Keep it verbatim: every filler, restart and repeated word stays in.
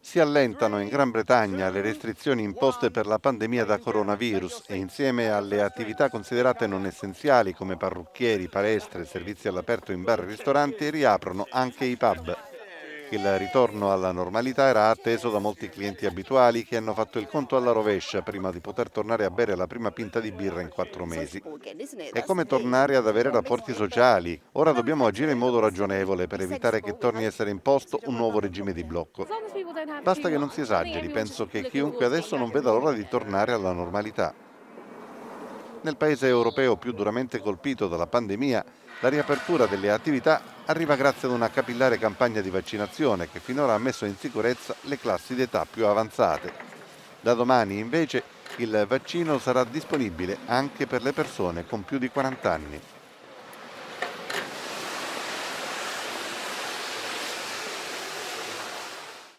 Si allentano in Gran Bretagna le restrizioni imposte per la pandemia da coronavirus e insieme alle attività considerate non essenziali come parrucchieri, palestre, servizi all'aperto in bar e ristoranti, riaprono anche i pub. Il ritorno alla normalità era atteso da molti clienti abituali che hanno fatto il conto alla rovescia prima di poter tornare a bere la prima pinta di birra in quattro mesi. È come tornare ad avere rapporti sociali. Ora dobbiamo agire in modo ragionevole per evitare che torni a essere imposto un nuovo regime di blocco. Basta che non si esageri, penso che chiunque adesso non veda l'ora di tornare alla normalità. Nel paese europeo più duramente colpito dalla pandemia, la riapertura delle attività arriva grazie ad una capillare campagna di vaccinazione che finora ha messo in sicurezza le classi d'età più avanzate. Da domani, invece, il vaccino sarà disponibile anche per le persone con più di quaranta anni.